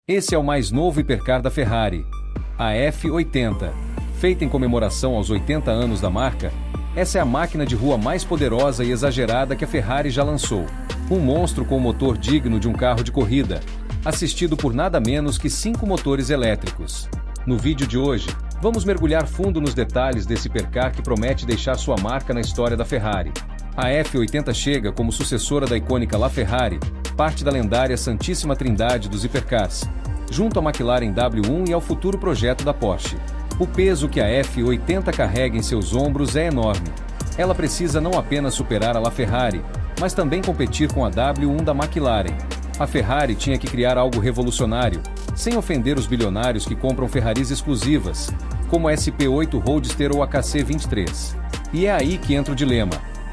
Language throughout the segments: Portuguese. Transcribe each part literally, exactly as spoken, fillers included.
Esse é o mais novo hipercar da Ferrari, a F oitenta. Feita em comemoração aos oitenta anos da marca, essa é a máquina de rua mais poderosa e exagerada que a Ferrari já lançou. Um monstro com um motor digno de um carro de corrida, assistido por nada menos que cinco motores elétricos. No vídeo de hoje, vamos mergulhar fundo nos detalhes desse hipercar que promete deixar sua marca na história da Ferrari. A F oitenta chega como sucessora da icônica LaFerrari, parte da lendária Santíssima Trindade dos hipercars, junto à McLaren W um e ao futuro projeto da Porsche. O peso que a F oitenta carrega em seus ombros é enorme. Ela precisa não apenas superar a LaFerrari, mas também competir com a W um da McLaren. A Ferrari tinha que criar algo revolucionário, sem ofender os bilionários que compram Ferraris exclusivas, como a S P oito Roadster ou a K C vinte e três. E é aí que entra o dilema.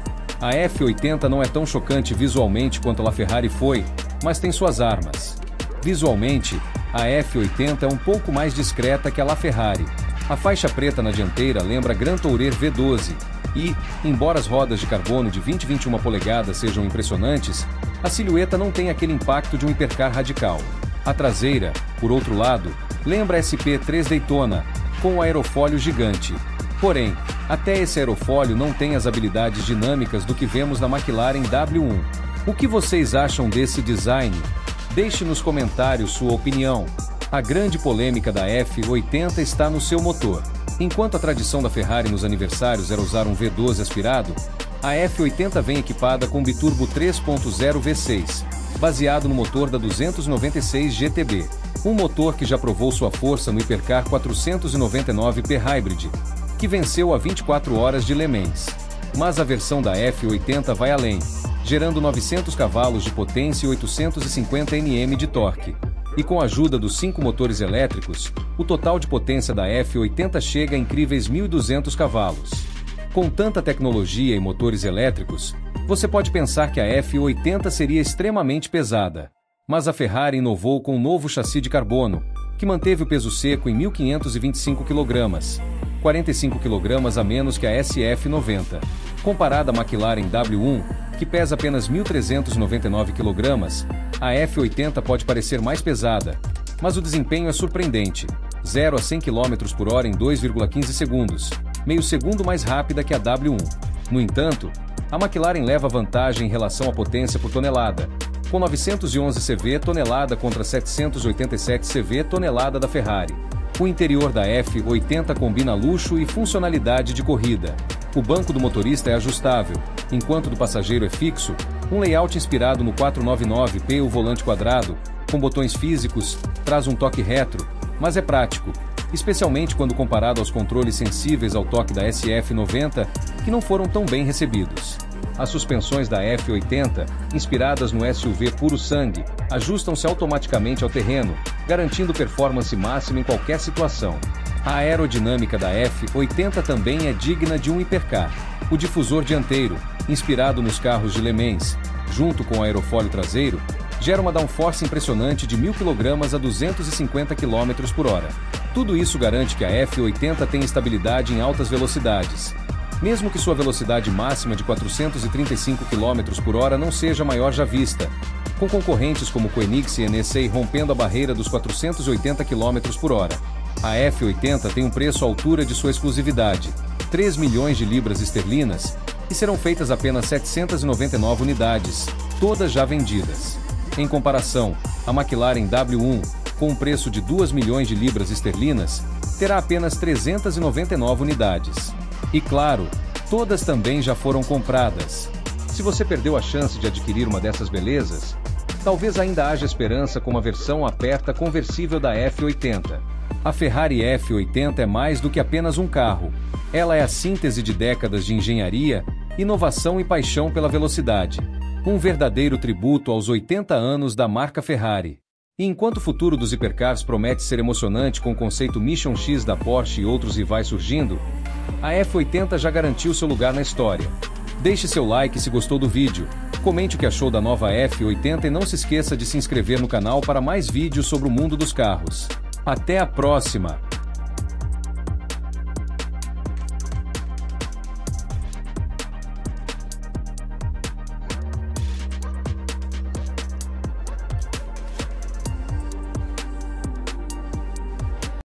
A F oitenta não é tão chocante visualmente quanto a LaFerrari foi, mas tem suas armas. Visualmente, a F oitenta é um pouco mais discreta que a LaFerrari. A faixa preta na dianteira lembra a Gran Tourer V doze e, embora as rodas de carbono de vinte e vinte e uma polegadas sejam impressionantes, a silhueta não tem aquele impacto de um hipercar radical. A traseira, por outro lado, lembra a S P três Daytona, com um aerofólio gigante. Porém, até esse aerofólio não tem as habilidades dinâmicas do que vemos na McLaren W um. O que vocês acham desse design? Deixe nos comentários sua opinião. A grande polêmica da F oitenta está no seu motor. Enquanto a tradição da Ferrari nos aniversários era usar um V doze aspirado, a F oitenta vem equipada com biturbo três ponto zero V seis, baseado no motor da duzentos e noventa e seis G T B. Um motor que já provou sua força no hipercar quatrocentos e noventa e nove P Hybrid, que venceu a vinte e quatro horas de Le Mans. Mas a versão da F oitenta vai além, gerando novecentos cavalos de potência e oitocentos e cinquenta newton-metros de torque. E com a ajuda dos cinco motores elétricos, o total de potência da F oitenta chega a incríveis mil e duzentos cavalos. Com tanta tecnologia e motores elétricos, você pode pensar que a F oitenta seria extremamente pesada. Mas a Ferrari inovou com um novo chassi de carbono, que manteve o peso seco em mil quinhentos e vinte e cinco quilogramas, quarenta e cinco quilogramas a menos que a S F noventa. Comparada à McLaren W um, que pesa apenas mil trezentos e noventa e nove quilogramas, a F oitenta pode parecer mais pesada, mas o desempenho é surpreendente. zero a cem quilômetros por hora em dois vírgula quinze segundos, meio segundo mais rápida que a W um. No entanto, a McLaren leva vantagem em relação à potência por tonelada, com novecentos e onze civis tonelada contra setecentos e oitenta e sete civis tonelada da Ferrari. O interior da F oitenta combina luxo e funcionalidade de corrida. O banco do motorista é ajustável, enquanto do passageiro é fixo, um layout inspirado no quatrocentos e noventa e nove P. O volante quadrado, com botões físicos, traz um toque retro, mas é prático, especialmente quando comparado aos controles sensíveis ao toque da S F noventa, que não foram tão bem recebidos. As suspensões da F oitenta, inspiradas no S U V puro sangue, ajustam-se automaticamente ao terreno, garantindo performance máxima em qualquer situação. A aerodinâmica da F oitenta também é digna de um hipercar. O difusor dianteiro, inspirado nos carros de Le Mans, junto com o aerofólio traseiro, gera uma downforce impressionante de mil quilogramas a duzentos e cinquenta quilômetros por hora. Tudo isso garante que a F oitenta tenha estabilidade em altas velocidades, mesmo que sua velocidade máxima de quatrocentos e trinta e cinco quilômetros por hora não seja a maior já vista, com concorrentes como Koenigsegg e N S A rompendo a barreira dos quatrocentos e oitenta quilômetros por hora. A F oitenta tem um preço à altura de sua exclusividade, três milhões de libras esterlinas, e serão feitas apenas setecentas e noventa e nove unidades, todas já vendidas. Em comparação, a McLaren W um, com um preço de dois milhões de libras esterlinas, terá apenas trezentas e noventa e nove unidades. E claro, todas também já foram compradas. Se você perdeu a chance de adquirir uma dessas belezas, talvez ainda haja esperança com uma versão aperta conversível da F oitenta. A Ferrari F oitenta é mais do que apenas um carro. Ela é a síntese de décadas de engenharia, inovação e paixão pela velocidade. Um verdadeiro tributo aos oitenta anos da marca Ferrari. E enquanto o futuro dos hipercars promete ser emocionante com o conceito Mission X da Porsche e outros rivais surgindo, a F oitenta já garantiu seu lugar na história. Deixe seu like se gostou do vídeo, comente o que achou da nova F oitenta e não se esqueça de se inscrever no canal para mais vídeos sobre o mundo dos carros. Até a próxima!